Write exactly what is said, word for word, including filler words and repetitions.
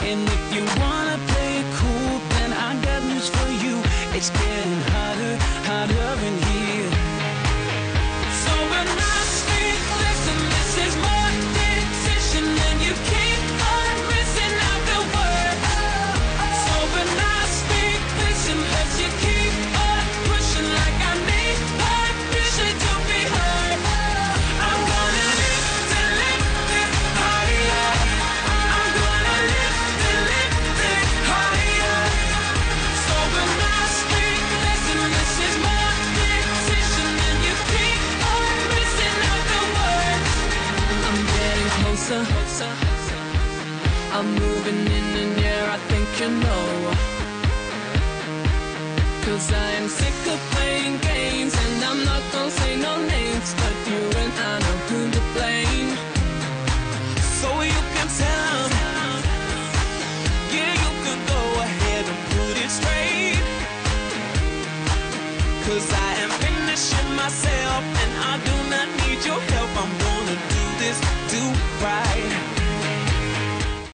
And if you wanna play it cool, then I got news for you. It's getting hotter, hotter in here. So when I speak, listen, this is more decision than you keep on missing out the word. So when I speak, listen, let you keep on pushing like I need permission to be heard. I'm gonna lift and lift it higher. I'm gonna lift and lift it higher. So when I speak, listen, this is more decision than you keep on missing out the word. I'm getting closer. I'm moving in and yeah, I think you know. Cause I am sick of playing games, and I'm not gonna say no names, but you and I know who to blame. So you can tell them, yeah, you can go ahead and put it straight. Cause I am finishing myself, and I do not need your help. I'm going